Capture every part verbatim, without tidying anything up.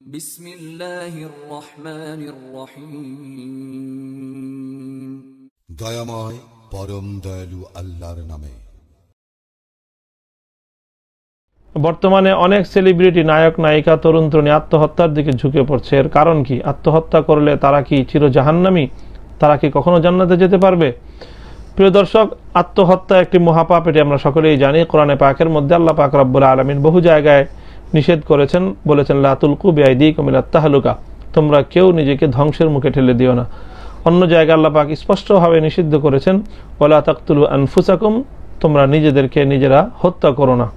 বিসমিল্লাহির রহমানির রহিম। দয়াময় পরম দয়ালু আল্লাহর নামে। বর্তমানে অনেক সেলিব্রিটি, নায়ক, নায়িকা, তরুণ তরুণী আত্মহত্যার দিকে ঝুঁকে পড়ছে। এর কারণ কি? আত্মহত্যা করলে তারা কি চির জাহান্নামী? তারা কি কখনো জান্নাতে যেতে পারবে? প্রিয় দর্শক, আত্মহত্যা একটি মহাপাপ, এটি আমরা সকলেই জানি। কোরআনে পাকের মধ্যে আল্লাহ পাক রব্বুল আলামিন বহু জায়গায় নিষেধ করেছেন, বলেছেন লা তুলকু বিআইদিকুম ইলা তাহলুকা, তোমরা কেউ নিজেকে ধ্বংসের মুখে ঠেলে দিও না। অন্য জায়গায় আল্লাহ পাক স্পষ্টভাবে নিষিদ্ধ করেছেন ওয়ালা তাকতুলু আনফুসাকুম, তোমরা নিজেদেরকে নিজেরা হত্যা করো না।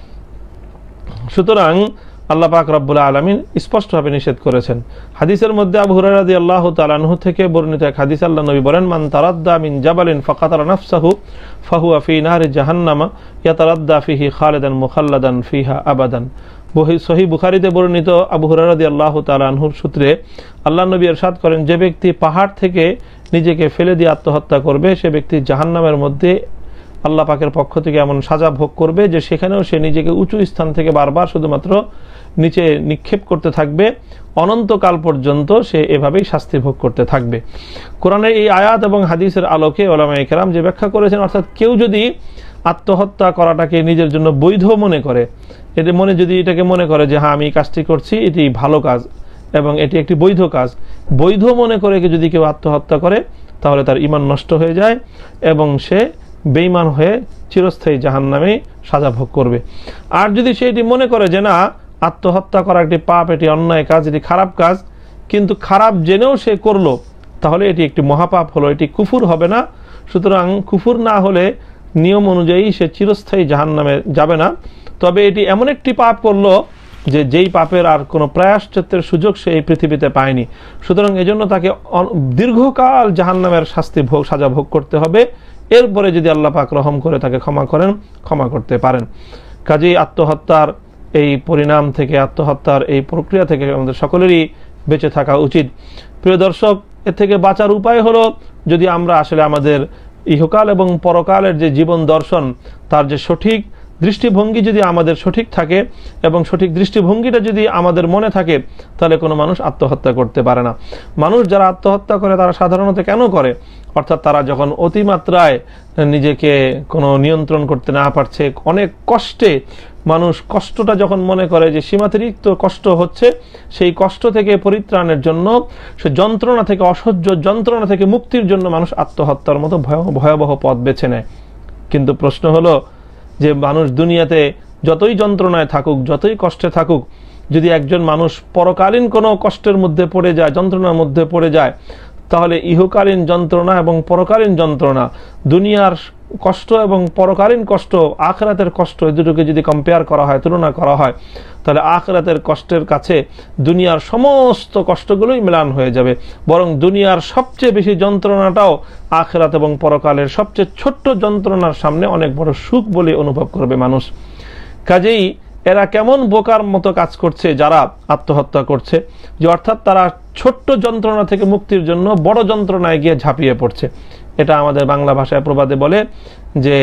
সুতরাং আল্লাহ পাক রব্বুল আলামিন স্পষ্টভাবে নিষেধ করেছেন। হাদিসের মধ্যে আবু হুরায়রা রাদিয়াল্লাহু তাআলা আনহু থেকে বর্ণিত এক হাদিস, আল্লাহ নবী বলেন, মান তারাদ্দা মিন জাবালিন ফাকাতালা নাফসাহু ফাহুয়া ফি নারি জাহান্নাম ইয়াতারাদ্দা ফিহি খালিদান মুখাল্লাদান ফিহা আবাদান। সহিহ বুখারীতে বর্ণিত আবু হুরায়রা রাদিয়াল্লাহু তাআলা আনহুর সূত্রে আল্লাহ নবী ইরশাদ করেন, যে ব্যক্তি পাহাড় থেকে নিজেকে ফেলে দিয়ে আত্মহত্যা করবে সে ব্যক্তি জাহান্নামের মধ্যে আল্লাহ পাকের পক্ষ থেকে এমন সাজা ভোগ করবে যে সেখানেও সে নিজেকে উঁচু স্থান থেকে বারবার শুধুমাত্র নিচে নিক্ষেপ করতে থাকবে, অনন্তকাল পর্যন্ত সে এভাবেই শাস্তি ভোগ করতে থাকবে। কোরআনের এই আয়াত এবং হাদিসের আলোকে উলামায়ে কেরাম যে ব্যাখ্যা করেছেন, অর্থাৎ কেউ যদি আত্মহত্যা করাটাকে নিজের জন্য বৈধ মনে করে, এটি মনে যদি এটাকে মনে করে যে হ্যাঁ আমি কাজটি করছি, এটি ভালো কাজ এবং এটি একটি বৈধ কাজ, বৈধ মনে করে যদি কেউ আত্মহত্যা করে তাহলে তার ঈমান নষ্ট হয়ে যায় এবং সে বেঈমান হয়ে চিরস্থায়ী জাহান্নামে সাজা ভোগ করবে। আর যদি সে এটি মনে করে যে না, আত্মহত্যা করা একটি পাপ, এটি অন্যায় কাজ, এটি খারাপ কাজ, কিন্তু খারাপ জেনেও সে করলো, তাহলে এটি একটি মহাপাপ হলো, এটি কুফুর হবে না। সুতরাং কুফুর না হলে নিয়ম অনুযায়ী সে চিরস্থায়ী জাহান্নামে যাবে না। তবে এটি এমন একটি পাপ করলো যে যেই পাপের আর কোনো প্রায়শ্চিত্তের সুযোগ সে এই পৃথিবীতে পায়নি। সুতরাং এজন্য তাকে দীর্ঘকাল জাহান্নামের শাস্তি ভোগ সাজা ভোগ করতে হবে। এরপরে যদি আল্লাহ পাক রহম করে তাকে ক্ষমা করেন, ক্ষমা করতে পারেন। কাজেই আত্মহত্যার এই পরিণাম থেকে, আত্মহত্যার এই প্রক্রিয়া থেকে আমাদের সকলেরই বেঁচে থাকা উচিত। প্রিয় দর্শক, এর থেকে বাঁচার উপায় হলো যদি আমরা আসলে আমাদের ইহকাল এবং পরকালের যে জীবন দর্শন, তার যে সঠিক দৃষ্টিভঙ্গি যদি আমাদের সঠিক থাকে এবং সঠিক দৃষ্টিভঙ্গিটা যদি আমাদের মনে থাকে, তাহলে কোনো মানুষ আত্মহত্যা করতে পারে না। মানুষ যারা আত্মহত্যা করে তারা সাধারণত কেন করে? অর্থাৎ তারা যখন অতিমাত্রায় নিজেকে কোনো নিয়ন্ত্রণ করতে না পারছে, অনেক কষ্টে মানুষ কষ্টটা যখন মনে করে যে সীমাতিরিক্ত কষ্ট হচ্ছে, সেই কষ্ট থেকে পরিত্রাণের জন্য, সে যন্ত্রণা থেকে, অসহ্য যন্ত্রণা থেকে মুক্তির জন্য মানুষ আত্মহত্যার মতো ভয়াবহ পথ বেছে নেয়। কিন্তু প্রশ্ন হলো যে মানুষ দুনিয়াতে যতই যন্ত্রণায় থাকুক, যতই কষ্টে থাকুক, যদি একজন মানুষ পরকালীন কোনো কষ্টের মধ্যে পড়ে যায়, যন্ত্রণার মধ্যে পড়ে যায়, তাহলে ইহকালীন যন্ত্রণা এবং পরকালীন যন্ত্রণা, দুনিয়ার কষ্ট এবং পরকালীন কষ্ট, আখিরাতের কষ্ট, এই দুটোকে যদি কম্পেয়ার করা হয়, তুলনা করা হয়, তাহলে আখিরাতের কষ্টের কাছে দুনিয়ার সমস্ত কষ্টগুলোই ম্লান হয়ে যাবে। বরং দুনিয়ার সবচেয়ে বেশি যন্ত্রণাটাও আখিরাত এবং পরকালের সবচেয়ে ছোট্ট যন্ত্রণার সামনে অনেক বড় সুখ বলে অনুভব করবে মানুষ। কাজেই এরা কেমন বোকার মতো কাজ করছে যারা আত্মহত্যা করছে, যে অর্থাৎ তারা ছোট্ট যন্ত্রণা থেকে মুক্তির জন্য বড় যন্ত্রণায় গিয়ে ঝাঁপিয়ে পড়ছে। এটা আমাদের বাংলা ভাষায় প্রবাদে বলে যে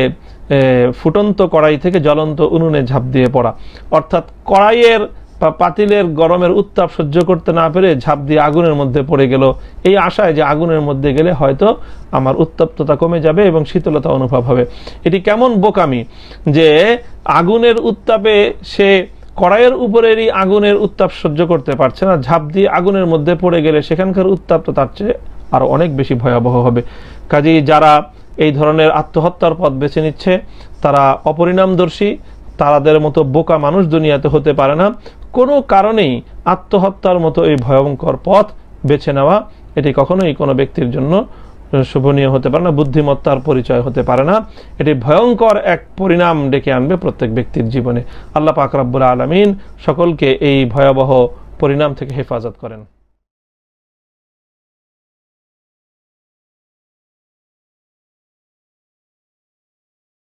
ফুটন্ত কড়াই থেকে জ্বলন্ত উনুনে ঝাঁপ দিয়ে পড়া। অর্থাৎ কড়াইয়ের বা পাতিলের গরমের উত্তাপ সহ্য করতে না পেরে ঝাঁপ দিয়ে আগুনের মধ্যে পড়ে গেল, এই আশায় যে আগুনের মধ্যে গেলে হয়তো আমার উত্তপ্ততা কমে যাবে এবং শীতলতা অনুভব হবে। এটি কেমন বোকামি যে আগুনের উত্তাপে সে কড়াইয়ের উপরেরই আগুনের উত্তাপ সহ্য করতে পারছে না, ঝাঁপ দিয়ে আগুনের মধ্যে পড়ে গেলে সেখানকার উত্তাপ তো তার চেয়ে আরো অনেক বেশি ভয়াবহ হবে। কাজেই যারা এই ধরনের আত্মহত্যার পথ বেছে নিচ্ছে তারা অপরিণামদর্শী, তাদের মতো বোকা মানুষ দুনিয়াতে হতে পারে না। কোনো কারণেই আত্মহত্যার মতো এই ভয়ঙ্কর পথ বেছে নেওয়া, এটি কখনোই কোনো ব্যক্তির জন্য শোভনীয় হতে পারে না, বুদ্ধিমত্তার পরিচয় হতে পারে না। এটি ভয়ঙ্কর এক পরিণাম ডেকে আনবে প্রত্যেক ব্যক্তির জীবনে। আল্লাহ পাক রব্বুল আলামিন সকলকে এই ভয়াবহ পরিণাম থেকে হেফাজত করেন।